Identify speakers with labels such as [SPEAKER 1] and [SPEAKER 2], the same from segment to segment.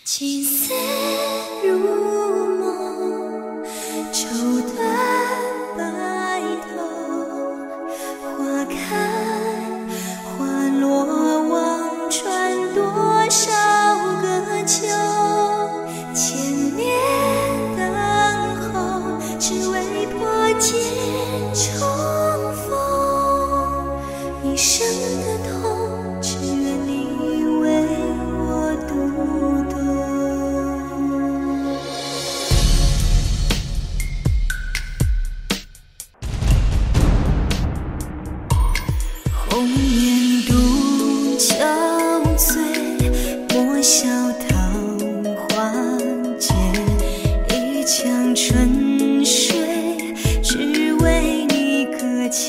[SPEAKER 1] 青丝如梦，绸缎白头。花开花落，望穿多少个秋。千年等候，只为破茧重逢。一生的痛，只愿你为我读懂。红颜独憔悴，莫笑桃花劫。一腔春水，只为你搁浅。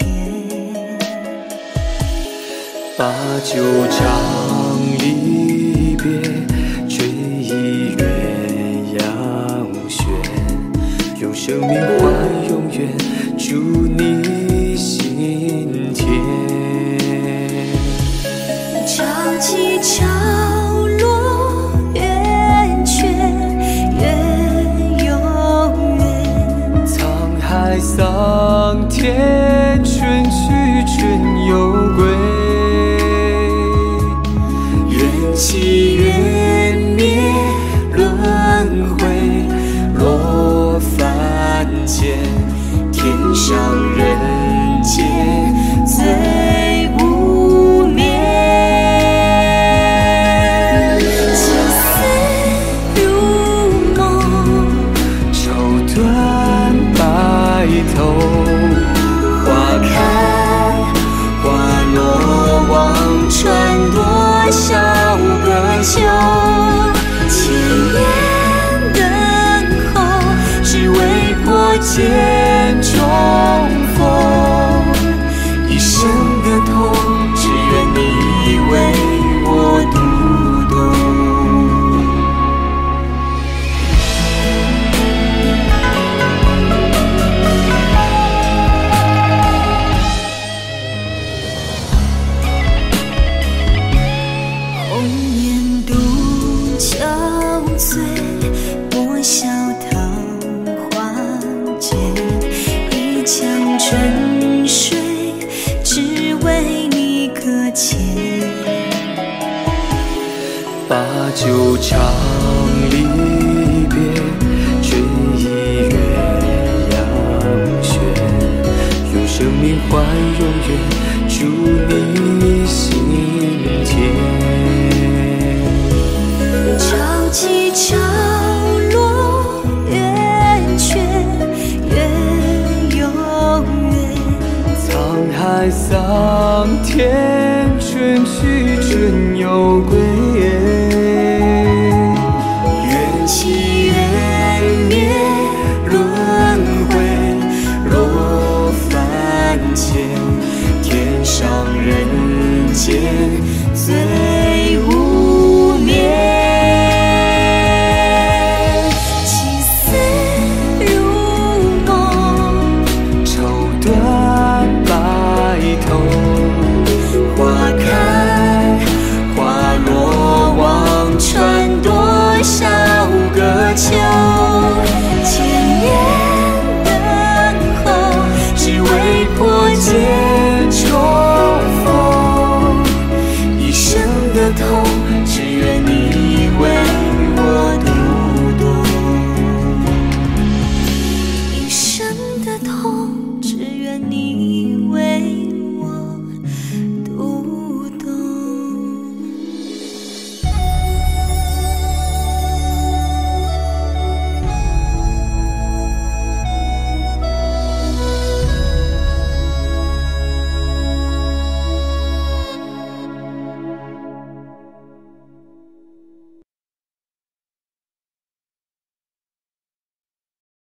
[SPEAKER 2] 把酒唱离别，追忆鸳鸯轩。用生命换永远，祝你心田。
[SPEAKER 1] 潮起潮落，圆缺圆永远。
[SPEAKER 2] 沧海桑田，春去春又归。缘起缘灭，轮回落凡间。天上人间最无眠。
[SPEAKER 1] 青丝如梦，
[SPEAKER 2] 绸缎白头。花开花落，望穿多少个秋。
[SPEAKER 1] 千年等候，只为破茧重逢。
[SPEAKER 2] 一生的痛，只愿你为我读懂。
[SPEAKER 1] 红颜独憔悴，莫笑桃花劫。一腔春水，只为你搁浅。
[SPEAKER 2] 把酒唱离别，追忆鸳鸯轩。用生命换永远，祝你心田。
[SPEAKER 1] 潮起潮落，圆缺圆永远。
[SPEAKER 2] 沧海桑田，春去春又归。缘起缘灭，轮回落凡间。天上人间最无眠。
[SPEAKER 1] 青丝如梦，
[SPEAKER 2] 绸缎白头。花开花落，望穿多少个秋。
[SPEAKER 1] 千年等候，
[SPEAKER 2] 只为破茧重逢。一生的痛，只愿你为我读懂。
[SPEAKER 1] 一生的痛。